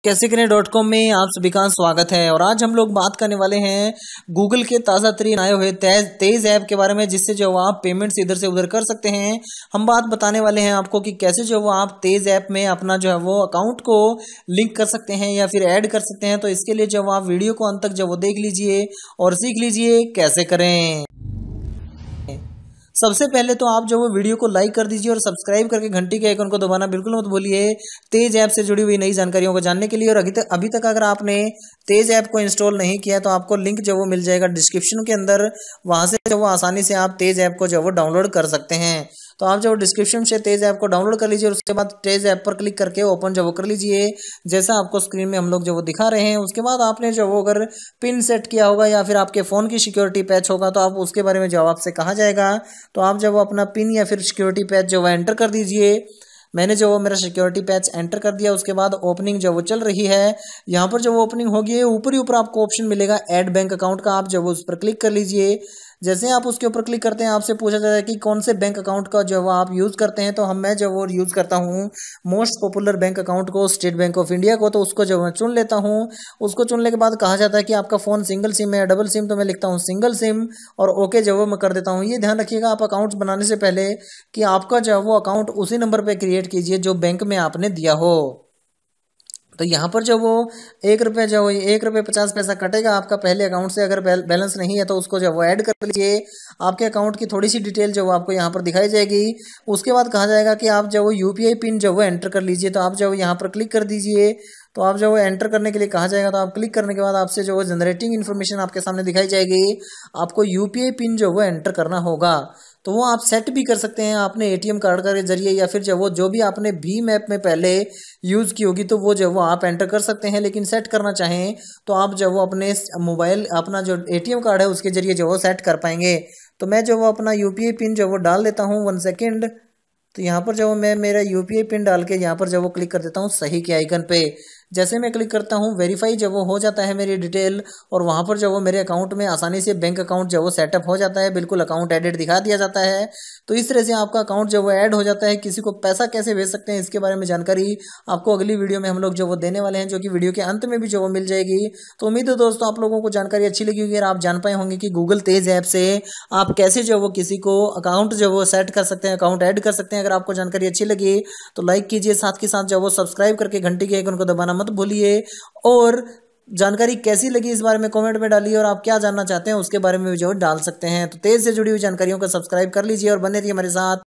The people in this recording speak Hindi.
कैसे करें.com में आप सभी का स्वागत है। और आज हम लोग बात करने वाले हैं गूगल के ताज़ा तरीन आए हुए तेज ऐप के बारे में, जिससे जो आप पेमेंट्स इधर से उधर कर सकते हैं। हम बात बताने वाले हैं आपको कि कैसे जो वो आप तेज ऐप में अपना जो है वो अकाउंट को लिंक कर सकते हैं या फिर ऐड कर सकते हैं। तो इसके लिए जो आप वीडियो को अंत तक जो वो देख लीजिए और सीख लीजिए कैसे करें। सबसे पहले तो आप जो वो वीडियो को लाइक कर दीजिए और सब्सक्राइब करके घंटी के आइकन को दबाना बिल्कुल मत भूलिए, तेज ऐप से जुड़ी हुई नई जानकारियों को जानने के लिए। और अभी तक अगर आपने तेज ऐप को इंस्टॉल नहीं किया तो आपको लिंक जो वो मिल जाएगा डिस्क्रिप्शन के अंदर, वहां से जो वो आसानी से आप तेज ऐप को जो वो डाउनलोड कर सकते हैं। तो आप जो डिस्क्रिप्शन से तेज ऐप को डाउनलोड कर लीजिए और उसके बाद तेज ऐप पर क्लिक करके ओपन जो वो कर लीजिए, जैसा आपको स्क्रीन में हम लोग जो वो दिखा रहे हैं। उसके बाद आपने जो वो अगर पिन सेट किया होगा या फिर आपके फ़ोन की सिक्योरिटी पैच होगा तो आप उसके बारे में जवाब आपसे कहा जाएगा। तो आप जब वो अपना पिन या फिर सिक्योरिटी पैच जो वो एंटर कर दीजिए। मैंने जो वो मेरा सिक्योरिटी पैच एंटर कर दिया। उसके बाद ओपनिंग जो वो चल रही है, यहाँ पर जो वो ओपनिंग होगी ऊपर ही ऊपर आपको ऑप्शन मिलेगा ऐड बैंक अकाउंट का, आप जो वो उस पर क्लिक कर लीजिए। जैसे आप उसके ऊपर क्लिक करते हैं आपसे पूछा जाता है कि कौन से बैंक अकाउंट का जो वो आप यूज़ करते हैं। तो मैं जो वो यूज़ करता हूँ मोस्ट पॉपुलर बैंक अकाउंट को, स्टेट बैंक ऑफ इंडिया को। तो उसको जो मैं चुन लेता हूँ। उसको चुनने के बाद कहा जाता है कि आपका फ़ोन सिंगल सिम है या डबल सिम, तो मैं लिखता हूँ सिंगल सिम और ओके जो वो मैं कर देता हूँ। ये ध्यान रखिएगा आप अकाउंट्स बनाने से पहले कि आपका जो वो अकाउंट उसी नंबर पर क्रिएट कीजिए जो बैंक में आपने दिया हो। तो यहाँ पर जो वो ₹1 जो ₹1.50 कटेगा आपका पहले अकाउंट से। अगर बैलेंस नहीं है तो उसको जो वो ऐड कर लीजिए। आपके अकाउंट की थोड़ी सी डिटेल जो वो आपको यहाँ पर दिखाई जाएगी। उसके बाद कहा जाएगा कि आप जो वो यूपीआई पिन जो वो एंटर कर लीजिए। तो आप जो यहाँ पर क्लिक कर दीजिए। तो आप जो वो एंटर करने के लिए कहा जाएगा, तो आप क्लिक करने के बाद आपसे जो वो जनरेटिंग इन्फॉर्मेशन आपके सामने दिखाई जाएगी। आपको यूपीआई पिन जो वो एंटर करना होगा। तो वो आप सेट भी कर सकते हैं आपने एटीएम कार्ड के जरिए, या फिर जो भी आपने भीम ऐप में पहले यूज़ की होगी तो वो जो वो आप एंटर कर सकते हैं। लेकिन सेट करना चाहें तो आप जो वो अपने मोबाइल अपना जो एटीएम कार्ड है उसके जरिए जो वो सेट कर पाएंगे। तो मैं जो वो अपना यूपीआई पिन जो वो डाल देता हूँ 1 सेकेंड। तो यहाँ पर जो मैं मेरा यूपीआई पिन डाल के यहाँ पर जो वो क्लिक कर देता हूँ सही के आइकन पे। जैसे मैं क्लिक करता हूँ वेरीफाई जब वो हो जाता है मेरी डिटेल, और वहाँ पर जो वो मेरे अकाउंट में आसानी से बैंक अकाउंट जो वो सेटअप हो जाता है, बिल्कुल अकाउंट एडेड दिखा दिया जाता है। तो इस तरह से आपका अकाउंट जो वो ऐड हो जाता है। किसी को पैसा कैसे भेज सकते हैं इसके बारे में जानकारी आपको अगली वीडियो में हम लोग जो वो देने वाले हैं, जो कि वीडियो के अंत में भी जो वो मिल जाएगी। तो उम्मीद है दोस्तों आप लोगों को जानकारी अच्छी लगी होगी और आप जान पाए होंगे कि गूगल तेज ऐप से आप कैसे जो वो किसी को अकाउंट जो वो सेट कर सकते हैं, अकाउंट ऐड कर सकते हैं। अगर आपको जानकारी अच्छी लगी तो लाइक कीजिए, साथ के साथ जो वो सब्सक्राइब करके घंटी के आइकन को दबाना मत भूलिए। और जानकारी कैसी लगी इस बारे में कमेंट में डालिए, और आप क्या जानना चाहते हैं उसके बारे में भी जो डाल सकते हैं। तो तेज से जुड़ी हुई जानकारियों को सब्सक्राइब कर लीजिए और बने रहिए हमारे साथ।